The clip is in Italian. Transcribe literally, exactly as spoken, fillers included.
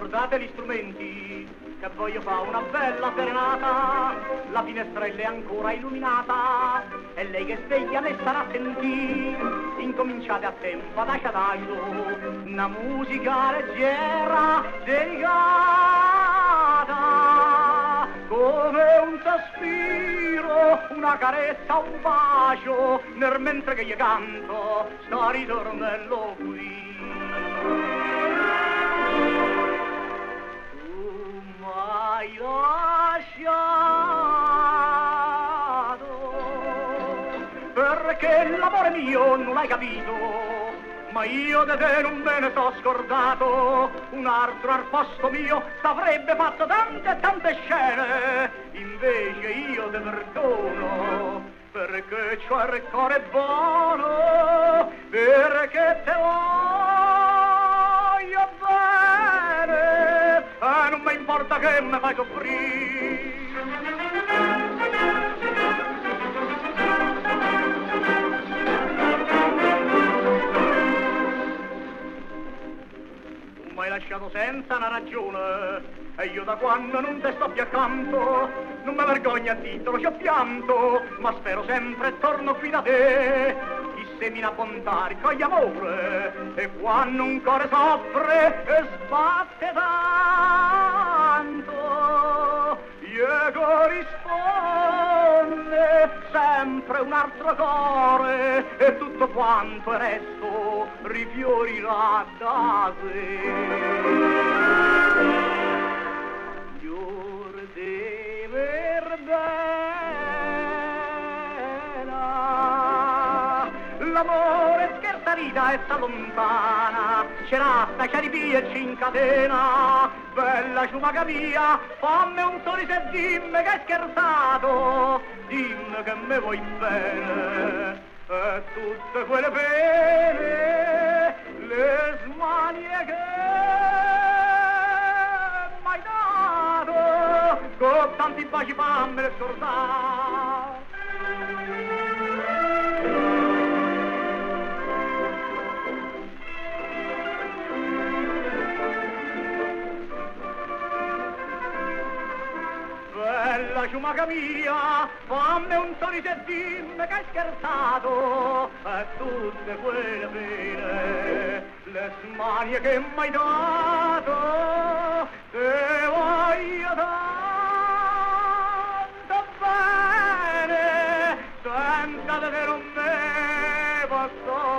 Portate gli strumenti, che voglio fare una bella serenata, la finestrella è ancora illuminata, e lei che sveglia ne starà a sentire, incominciate a tempo ad acciadaglio, una musica leggera, delicata, come un sospiro, una carezza, un bacio, nel mentre che io canto, sta ritornello qui. Hai lasciato perché l'amore mio non l'hai capito, ma io da te non me ne so scordato. Un altro al posto mio t'avrebbe fatto tante e tante scene, invece io te perdono perché c'ho il cuore buono, perché te voglio bene e non mi importa che mi fai soffrire. Tu mi hai lasciato senza una ragione e io da quando non te sto più accanto non mi vergogno a dirtelo, c'ho pianto, ma spero sempre e torno qui da te. Chi semina bontà raccoglie amore e quando un cuore soffre e sbatte tanto gli corrisponde sempre un altro cuore e tutto quanto il resto rifiorirà da sé. L'amore scherza rida e s'allontana, c'eratta, c'è ripia e ci incatena. Bella ciumaca mia, fammi un sorriso e dimmi che hai scherzato, dimmi che me vuoi bene. E tutte quelle pene, le smanie che m'hai dato, con tanti baci fammele scordare. Bella ciumaca mia, fammi un sorriso e dimmi che hai scherzato, e tutte quelle pene, le smanie che m'hai dato, te voglio tanto bene, senza te non me posso